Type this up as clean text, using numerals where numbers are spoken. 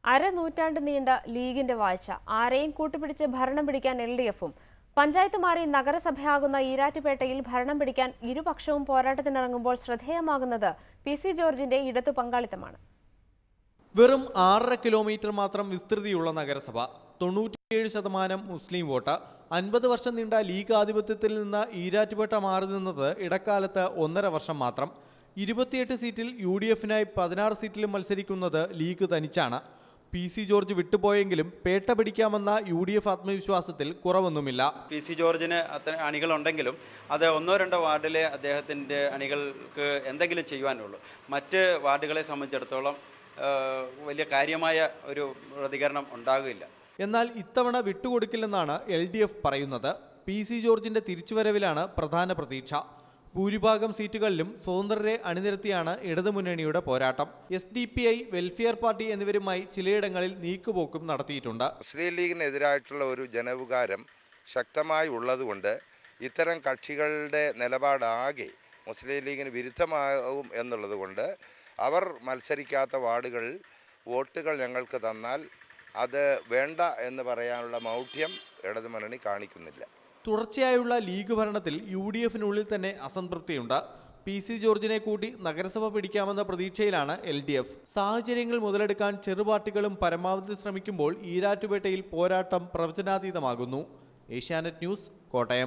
അരനൂറ്റാണ്ട് നീണ്ട ലീഗിന്റെ വാഴ്ച ആരെയും കൂട്ടുപിടിച്ച് ഭരണം പിടിക്കാൻ LDF-ഉം പഞ്ചായത്ത് മാറി നഗരസഭയാകുന്ന ഈരാറ്റുപേട്ടയിൽ ഭരണം പിടിക്കാൻ ഇരുപക്ഷവും പോരാട്ടത്തിനിറങ്ങുമ്പോൾ ശ്രദ്ധേയമാകുന്നത് PC ജോർജിന്റെ ഇടതു പങ്കാളിത്തമാണ്. വെറും 6.5 കിലോമീറ്റർ മാത്രം വിസ്തൃതിയുള്ള നഗരസഭ, 97% മുസ്ലിം വോട്ട്, 50 വർഷം നീണ്ട ലീഗ് ആധിപത്യത്തിൽ നിന്ന് ഈരാറ്റുപേട്ട മാറി നിന്നത് ഇടക്കാലത്ത് 1.5 വർഷം മാത്രം. 28 സീറ്റിൽ UDF-നായി 16 സീറ്റിലും മത്സരിക്കുന്നത് ലീഗ് തനിച്ചാണ്. PC ജോർജ് വിട്ടുപോയെങ്കിലും പേട്ട പിടിക്കാമെന്ന UDF ആത്മവിശ്വാസത്തിൽ കുറവൊന്നുമില്ല. PC ജോർജിന് അത്ര അണികളുണ്ടെങ്കിലും അത് 1-2 വാർഡിലെ അദ്ദേഹത്തിൻ്റെ അണികൾക്ക് എന്തെങ്കിലും ചെയ്യുവാനുള്ളൂ. മറ്റ് വാർഡുകളെ സംബന്ധിച്ചിടത്തോളം വലിയ കാര്യമായ ഒരു പ്രതികരണം ഉണ്ടാകില്ല. എന്നാൽ ഇത്തവണ വിട്ടുകൊടുക്കില്ലെന്നാണ് LDF പറയുന്നത്. PC ജോർജിന്റെ തിരിച്ചുവരവിലാണ് പ്രധാന പ്രതീക്ഷ. ഭൂരിഭാഗം സീറ്റുകളിലും സ്വതന്ത്രരെ അണിനിരത്തിയാണ് ഇടതുമുന്നണിയുടെ പോരാട്ടം. SDPI, വെൽഫെയർ പാർട്ടി എന്നിവരുമായി ചിലയിടങ്ങളിൽ നീക്കുപോക്കും നടത്തിയിട്ടുണ്ട്. മുസ്ലിം ലീഗിനെതിരായിട്ടുള്ള ഒരു ജനവികാരം ശക്തമായി ഉള്ളതുകൊണ്ട് ഇത്തരം കക്ഷികളുടെ നിലപാടാകെ മുസ്ലിം ലീഗിന് വിരുദ്ധമാകും എന്നുള്ളതുകൊണ്ട് അവർ മത്സരിക്കാത്ത വാർഡുകളിൽ വോട്ടുകൾ ഞങ്ങൾക്ക് തന്നാൽ അത് വേണ്ട എന്ന് പറയാനുള്ള മൗഢ്യം ഇടതുമുന്നണി കാണിക്കുന്നില്ല. തുടർച്ചയായുള്ള ലീഗ് ഭരണത്തിൽ UDF-നുള്ളിൽ തന്നെ അസംതൃപ്തിയുണ്ട്. PC ജോർജിനെ കൂട്ടി നഗരസഭ പിടിക്കാമെന്ന പ്രതീക്ഷയിലാണ് LDF. സാഹചര്യങ്ങൾ മുതലെടുക്കാൻ ചെറുപാർട്ടികളും പരമാവധി ശ്രമിക്കുമ്പോൾ ഈരാറ്റുപേട്ടയിൽ പോരാട്ടം പ്രവചനാതീതമാകുന്നു. ഏഷ്യാനെറ്റ് ന്യൂസ്, കോട്ടയം.